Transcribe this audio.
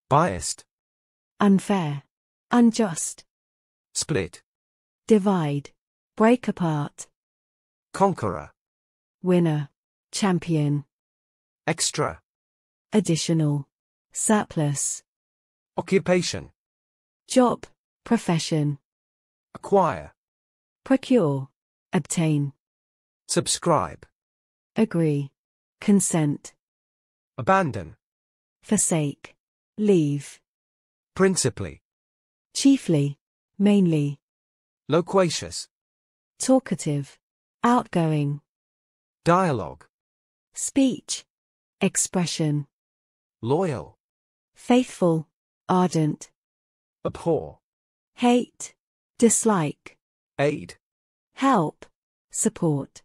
biased, unfair, unjust, split, divide, break apart, conqueror, winner, champion, extra, additional, surplus, occupation, job, profession, acquire, procure, obtain, subscribe, agree, consent, abandon, forsake, leave, principally, chiefly, mainly, loquacious, talkative, outgoing, dialogue, speech, expression, loyal, faithful, ardent, abhor, hate, dislike, aid, help, support,